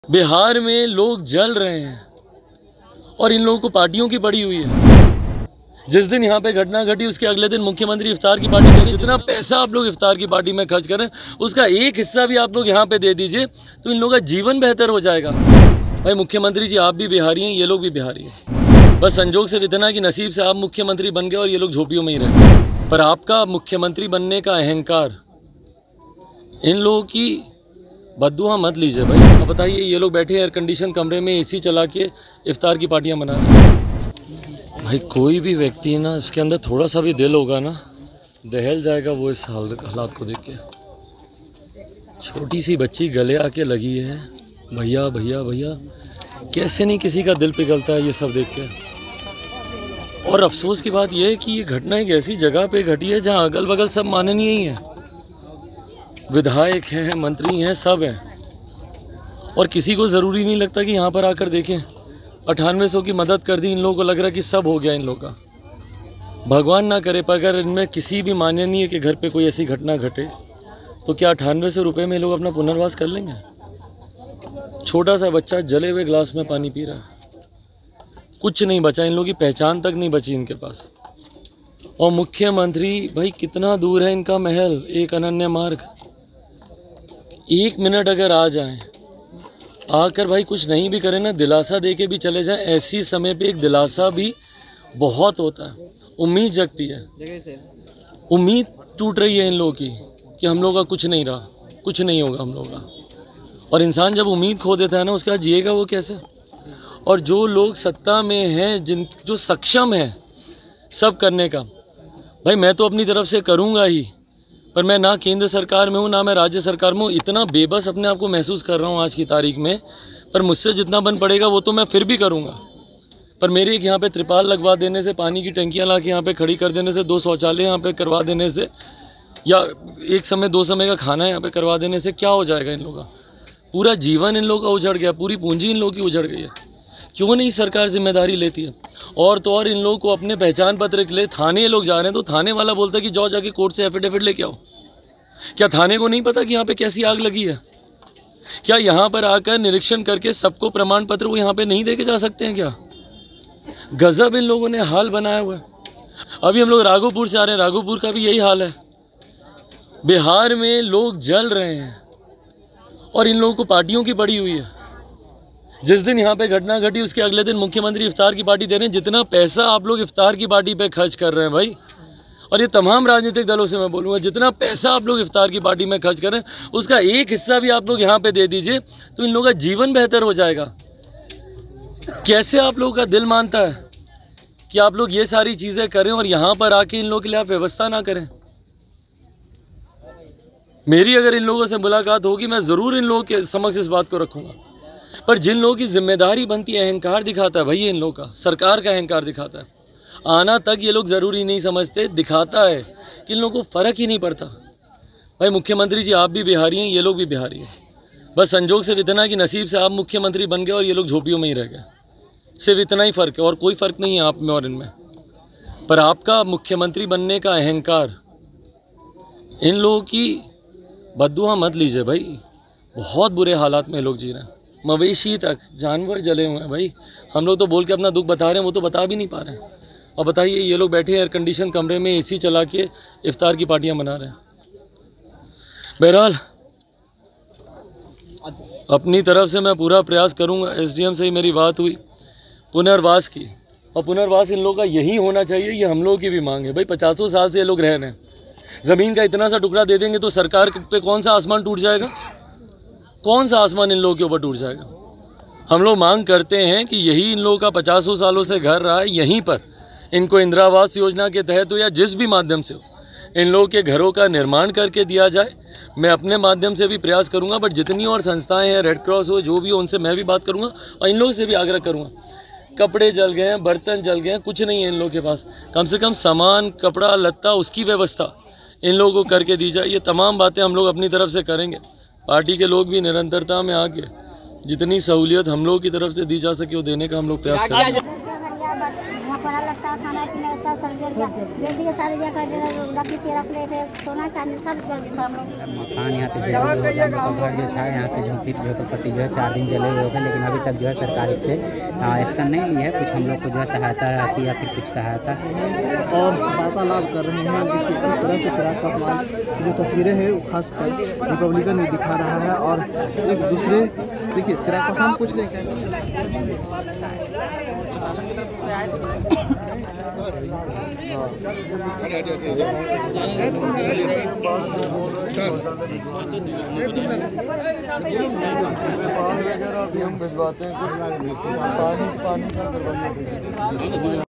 बिहार में लोग जल रहे हैं और इन लोगों को पार्टियों की पड़ी हुई है। जिस दिन यहाँ पे घटना घटी उसके अगले दिन मुख्यमंत्री इफ्तार की पार्टी करें। जितना पैसा आप लोग इफ्तार की पार्टी में खर्च करें उसका एक हिस्सा भी आप लोग यहाँ पे दे दीजिए तो इन लोगों का जीवन बेहतर हो जाएगा। भाई मुख्यमंत्री जी आप भी बिहारी हैं, ये लोग भी बिहारी हैं। बस संजोग से इतना कि नसीब से आप मुख्यमंत्री बन गए और ये लोग झोपड़ियों में ही रहे। पर आपका मुख्यमंत्री बनने का अहंकार इन लोगों की बद्दुआ मत लीजिए भाई। अब बताइए ये लोग बैठे एयर कंडीशन कमरे में एसी चला के इफ्तार की पार्टियां मना रहे हैं। भाई कोई भी व्यक्ति ना उसके अंदर थोड़ा सा भी दिल होगा ना दहल जाएगा वो इस हालात को देख के। छोटी सी बच्ची गले आके लगी है, भैया भैया भैया, कैसे नहीं किसी का दिल पिघलता है ये सब देख के। और अफसोस की बात यह है कि ये घटना एक ऐसी जगह पे घटी है जहाँ अगल बगल सब माननीय ही हैं, विधायक हैं, मंत्री हैं, सब हैं और किसी को ज़रूरी नहीं लगता कि यहाँ पर आकर देखें। 9800 की मदद कर दी, इन लोगों को लग रहा है कि सब हो गया इन लोगों का। भगवान ना करे पर अगर इनमें किसी भी माननीय के घर पे कोई ऐसी घटना घटे तो क्या 9800 रुपये में लोग अपना पुनर्वास कर लेंगे? छोटा सा बच्चा जले हुए ग्लास में पानी पी रहा है, कुछ नहीं बचा, इन लोगों की पहचान तक नहीं बची इनके पास। और मुख्यमंत्री भाई कितना दूर है इनका महल, एक अनन्य मार्ग। 1 मिनट अगर आ जाएं, आकर भाई कुछ नहीं भी करें ना, दिलासा दे के भी चले जाएं। ऐसी समय पे एक दिलासा भी बहुत होता है, उम्मीद जगती है। उम्मीद टूट रही है इन लोगों की कि हम लोगों का कुछ नहीं रहा, कुछ नहीं होगा हम लोगों का। और इंसान जब उम्मीद खो देता है ना उसके बाद जिएगा वो कैसे? और जो लोग सत्ता में हैं, जो सक्षम हैं सब करने का, भाई मैं तो अपनी तरफ से करूँगा ही, पर मैं ना केंद्र सरकार में हूँ ना मैं राज्य सरकार में हूँ। इतना बेबस अपने आप को महसूस कर रहा हूँ आज की तारीख में। पर मुझसे जितना बन पड़ेगा वो तो मैं फिर भी करूँगा। पर मेरे एक यहाँ पे त्रिपाल लगवा देने से, पानी की टंकियाँ ला के यहाँ पे खड़ी कर देने से, 2 शौचालय यहाँ पे करवा देने से, या एक समय 2 समय का खाना यहाँ पे करवा देने से क्या हो जाएगा? इन लोगों का पूरा जीवन इन लोगों का उजड़ गया, पूरी पूंजी इन लोगों की उजड़ गई है। क्यों नहीं सरकार जिम्मेदारी लेती है? और तो और इन लोगों को अपने पहचान पत्र के लिए थाने लोग जा रहे हैं तो थाने वाला बोलता है कि जाओ जाके कोर्ट से एफिडेविट लेके आओ। क्या थाने को नहीं पता कि यहाँ पे कैसी आग लगी है? क्या यहाँ पर आकर निरीक्षण करके सबको प्रमाण पत्र वो यहाँ पे नहीं देके जा सकते हैं क्या? गजब इन लोगों ने हाल बनाया हुआ है। अभी हम लोग राघोपुर से आ रहे हैं, राघोपुर का भी यही हाल है। बिहार में लोग जल रहे हैं और इन लोगों को पार्टियों की पड़ी हुई है। जिस दिन यहाँ पे घटना घटी उसके अगले दिन मुख्यमंत्री इफ्तार की पार्टी दे रहे हैं। जितना पैसा आप लोग इफ्तार की पार्टी पे खर्च कर रहे हैं भाई, और ये तमाम राजनीतिक दलों से मैं बोलूँगा, जितना पैसा आप लोग इफ्तार की पार्टी में खर्च करें उसका एक हिस्सा भी आप लोग यहाँ पे दे दीजिए तो इन लोगों का जीवन बेहतर हो जाएगा। कैसे आप लोगों का दिल मानता है कि आप लोग ये सारी चीज़ें करें और यहाँ पर आके इन लोगों के लिए आप व्यवस्था ना करें? मेरी अगर इन लोगों से मुलाकात होगी मैं ज़रूर इन लोगों के समक्ष इस बात को रखूँगा। पर जिन लोगों की जिम्मेदारी बनती है, अहंकार दिखाता है भाई इन लोगों का, सरकार का अहंकार दिखाता है। आना तक ये लोग ज़रूरी नहीं समझते, दिखाता है कि इन लोगों को फ़र्क ही नहीं पड़ता। भाई मुख्यमंत्री जी आप भी बिहारी हैं, ये लोग भी बिहारी हैं। बस संजोग से इतना कि नसीब से आप मुख्यमंत्री बन गए और ये लोग झोपड़ियों में ही रह गए। सिर्फ इतना ही फ़र्क है और कोई फ़र्क नहीं है आप में और इनमें। पर आपका मुख्यमंत्री बनने का अहंकार इन लोगों की बद्दुआ मत लीजिए भाई। बहुत बुरे हालात में लोग जी रहे हैं, मवेशी तक, जानवर जले हुए हैं भाई। हम लोग तो बोल के अपना दुख बता रहे हैं, वो तो बता भी नहीं पा रहे हैं। और बताइए ये लोग बैठे एयर कंडीशन कमरे में एसी चला के इफ्तार की पार्टियां मना रहे हैं। बहरहाल अपनी तरफ से मैं पूरा प्रयास करूंगा। एसडीएम से ही मेरी बात हुई पुनर्वास की, और पुनर्वास इन लोगों का यही होना चाहिए, ये हम लोगों की भी मांग है भाई। 50 साल से ये लोग रह रहे हैं, ज़मीन का इतना सा टुकड़ा दे देंगे तो सरकार पे कौन सा आसमान टूट जाएगा? कौन सा आसमान इन लोगों के ऊपर टूट जाएगा? हम लोग मांग करते हैं कि यही इन लोगों का 50 सालों से घर रहा है, यहीं पर इनको इंदिरा आवास योजना के तहत हो या जिस भी माध्यम से हो इन लोगों के घरों का निर्माण करके दिया जाए। मैं अपने माध्यम से भी प्रयास करूंगा, बट जितनी और संस्थाएं हैं, रेड क्रॉस हो, जो भी हो, उनसे मैं भी बात करूंगा और इन लोगों से भी आग्रह करूंगा। कपड़े जल गए हैं, बर्तन जल गए हैं, कुछ नहीं है इन लोगों के पास, कम से कम सामान, कपड़ा लत्ता, उसकी व्यवस्था इन लोगों को करके दी जाए। ये तमाम बातें हम लोग अपनी तरफ से करेंगे। पार्टी के लोग भी निरंतरता में आके जितनी सहूलियत हम लोगों की तरफ से दी जा सके वो देने का हम लोग प्रयास करेंगे। बड़ा लगता है, खाना पीना सब सर्जर का जल्दी के सारे जगह रख के रख ले थे, सोना चांदी सब जल्दी से हम लोग। मकान यहाँ पे जो है घर जो था यहाँ पे झोपड़पट्टी जो है 4 दिन जले हुए थे, लेकिन अभी तक जो है सरकार इस पर एक्शन नहीं ली है। कुछ हम लोग को जो है सहायता राशि या फिर कुछ सहायता और वार्तालाप कर रहे हैं। देखिए किस तरह से चिराग पासवान की जो तस्वीरें हैं वो खासकर रिपब्लिकन में दिखा रहा है और एक दूसरे देखिए चिराग पासवान पूछ रहे कैसे हम भिजवाते हैं कुछ पानी का